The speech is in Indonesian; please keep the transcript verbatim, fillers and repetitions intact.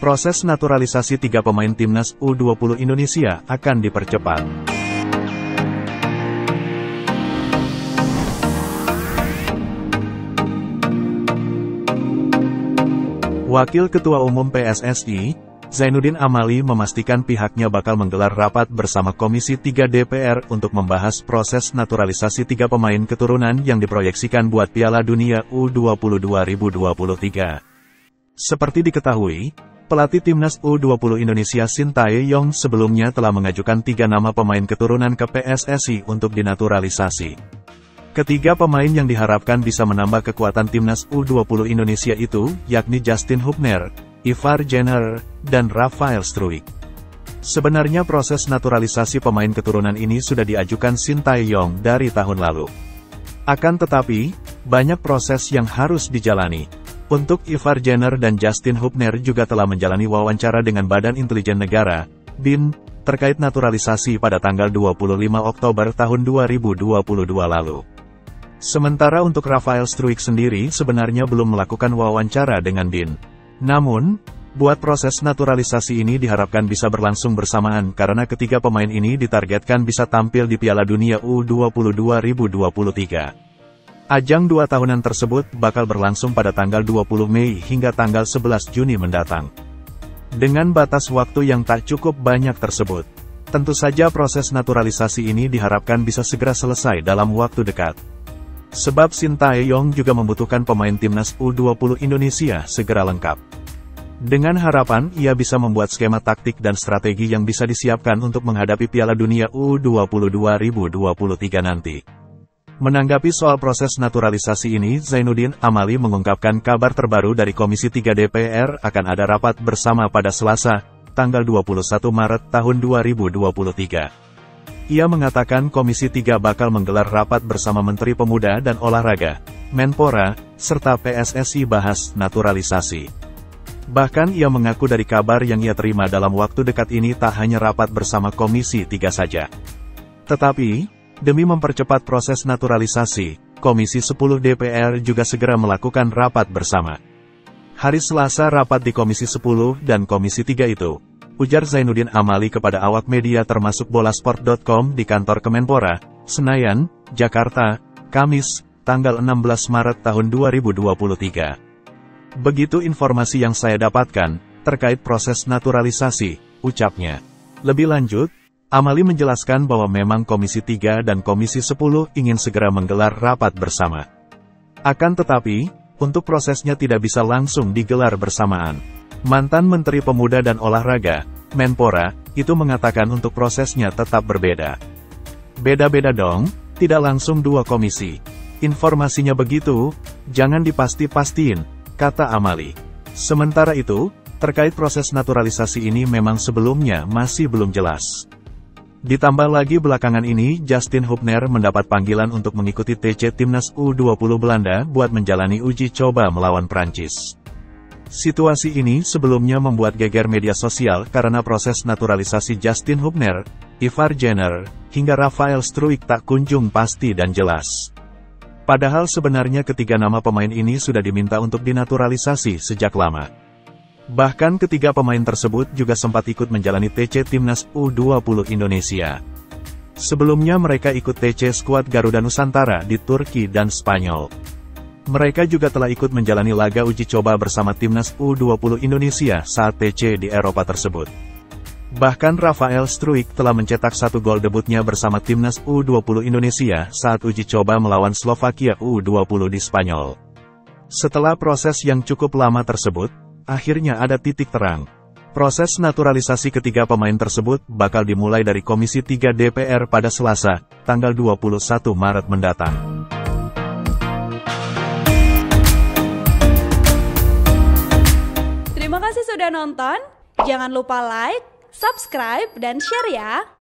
proses naturalisasi tiga pemain timnas U dua puluh Indonesia akan dipercepat. Wakil Ketua Umum P S S I, Zainuddin Amali memastikan pihaknya bakal menggelar rapat bersama Komisi tiga D P R untuk membahas proses naturalisasi tiga pemain keturunan yang diproyeksikan buat Piala Dunia U dua puluh dua ribu dua puluh tiga. Seperti diketahui, pelatih timnas U dua puluh Indonesia Sintayong sebelumnya telah mengajukan tiga nama pemain keturunan ke P S S I untuk dinaturalisasi. Ketiga pemain yang diharapkan bisa menambah kekuatan timnas U dua puluh Indonesia itu, yakni Justin Hubner, Ivar Jenner, dan Rafael Struijk. Sebenarnya proses naturalisasi pemain keturunan ini sudah diajukan Sintayong dari tahun lalu. Akan tetapi, banyak proses yang harus dijalani. Untuk Ivar Jenner dan Justin Hubner juga telah menjalani wawancara dengan Badan Intelijen Negara, B I N, terkait naturalisasi pada tanggal dua puluh lima Oktober tahun dua ribu dua puluh dua lalu. Sementara untuk Rafael Struijk sendiri sebenarnya belum melakukan wawancara dengan B I N. Namun, buat proses naturalisasi ini diharapkan bisa berlangsung bersamaan karena ketiga pemain ini ditargetkan bisa tampil di Piala Dunia U dua puluh dua ribu dua puluh tiga. Ajang dua tahunan tersebut bakal berlangsung pada tanggal dua puluh Mei hingga tanggal sebelas Juni mendatang. Dengan batas waktu yang tak cukup banyak tersebut, tentu saja proses naturalisasi ini diharapkan bisa segera selesai dalam waktu dekat. Sebab Sintayong juga membutuhkan pemain timnas U dua puluh Indonesia segera lengkap. Dengan harapan ia bisa membuat skema taktik dan strategi yang bisa disiapkan untuk menghadapi Piala Dunia U dua puluh dua ribu dua puluh tiga nanti. Menanggapi soal proses naturalisasi ini, Zainuddin Amali mengungkapkan kabar terbaru dari Komisi tiga D P R akan ada rapat bersama pada Selasa, tanggal dua puluh satu Maret tahun dua ribu dua puluh tiga. Ia mengatakan Komisi tiga bakal menggelar rapat bersama Menteri Pemuda dan Olahraga, Menpora, serta P S S I bahas naturalisasi. Bahkan ia mengaku dari kabar yang ia terima dalam waktu dekat ini tak hanya rapat bersama Komisi tiga saja. Tetapi, demi mempercepat proses naturalisasi, Komisi sepuluh D P R juga segera melakukan rapat bersama. Hari Selasa rapat di Komisi sepuluh dan Komisi tiga itu, ujar Zainuddin Amali kepada awak media termasuk bolasport dot com di kantor Kemenpora, Senayan, Jakarta, Kamis, tanggal enam belas Maret tahun dua ribu dua puluh tiga. Begitu informasi yang saya dapatkan, terkait proses naturalisasi, ucapnya. Lebih lanjut, Amali menjelaskan bahwa memang Komisi tiga dan Komisi sepuluh ingin segera menggelar rapat bersama. Akan tetapi, untuk prosesnya tidak bisa langsung digelar bersamaan. Mantan Menteri Pemuda dan Olahraga, Menpora, itu mengatakan untuk prosesnya tetap berbeda. Beda-beda dong, tidak langsung dua komisi. Informasinya begitu, jangan dipasti-pastiin, kata Amali. Sementara itu, terkait proses naturalisasi ini memang sebelumnya masih belum jelas. Ditambah lagi belakangan ini, Justin Hubner mendapat panggilan untuk mengikuti T C Timnas U dua puluh Belanda buat menjalani uji coba melawan Prancis. Situasi ini sebelumnya membuat geger media sosial karena proses naturalisasi Justin Hubner, Ivar Jenner, hingga Rafael Struijk tak kunjung pasti dan jelas. Padahal sebenarnya ketiga nama pemain ini sudah diminta untuk dinaturalisasi sejak lama. Bahkan ketiga pemain tersebut juga sempat ikut menjalani T C Timnas U dua puluh Indonesia. Sebelumnya mereka ikut T C skuad Garuda Nusantara di Turki dan Spanyol. Mereka juga telah ikut menjalani laga uji coba bersama Timnas U dua puluh Indonesia saat T C di Eropa tersebut. Bahkan Rafael Struijk telah mencetak satu gol debutnya bersama Timnas U dua puluh Indonesia saat uji coba melawan Slovakia U dua puluh di Spanyol. Setelah proses yang cukup lama tersebut, akhirnya ada titik terang. Proses naturalisasi ketiga pemain tersebut bakal dimulai dari Komisi tiga D P R pada Selasa, tanggal dua puluh satu Maret mendatang. Terima kasih sudah nonton, jangan lupa like, subscribe, dan share ya!